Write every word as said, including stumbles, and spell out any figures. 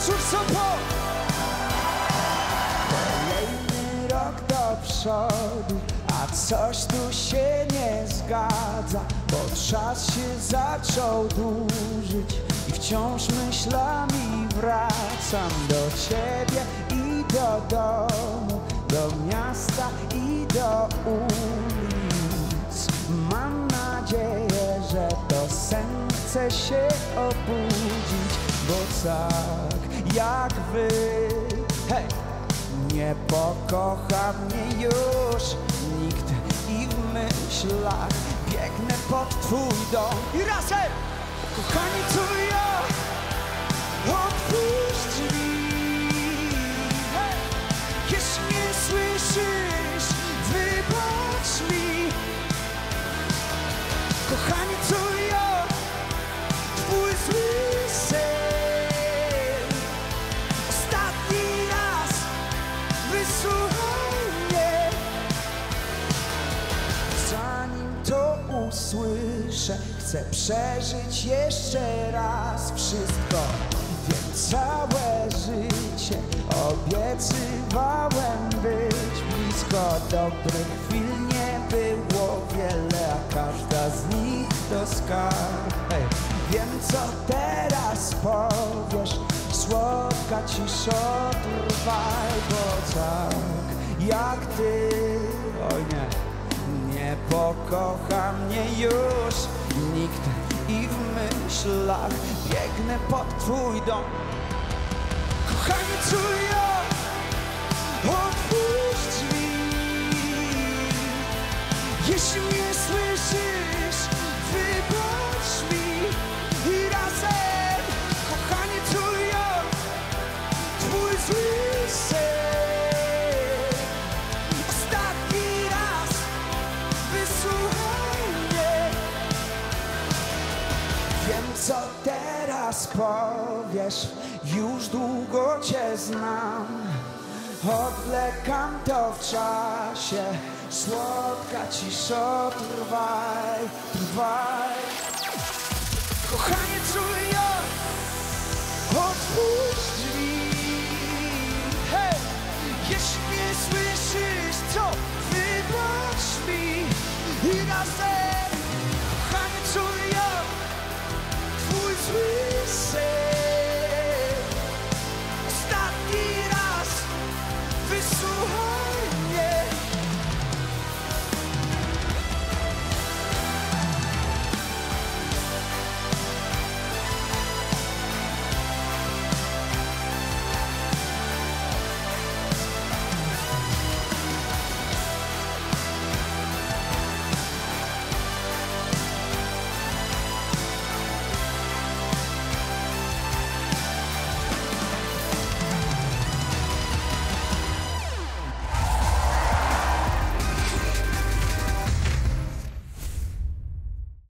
wieczór sobot. Kolejny rok do przodu, a coś tu się nie zgadza, bo czas się zaczął dłużyć i wciąż myślami wracam do ciebie i do domu, do miasta i do ulic. Mam nadzieję, że to sen chce się obudzić, bo tak jak wy, hej, nie pokocha mnie już nikt i w myślach biegnę pod twój dom i razem, kochanie, tu ja, otwórz drzwi. Hey! Jeśli mnie słyszysz, wybacz mi, kochanie, tu ja, twój zły sen. Ostatni raz wysłuchaj mnie, zanim to usłyszę, chcę przeżyć jeszcze raz wszystko. Wiem, całe życie obiecywałem być blisko. Dobrych chwil nie było wiele, a każda z nich to skarb. Hey, wiem, co teraz powiesz, słodka ciszo, trwaj, bo tak jak ty, oj nie, nie pokocha mnie już nikt i w myślach biegnę pod twój dom. Kochanie, tu ja, otwórz drzwi. Jeśli mnie słyszysz, wybacz mi i razem, kochanie, tu ja, twój zły sen. Ostatni raz wysłuchaj mnie. Wiem, co teraz powiesz, już długo cię znam. Odwlekam to w czasie, słodka ciszo, trwaj, trwaj. Kochanie, czuję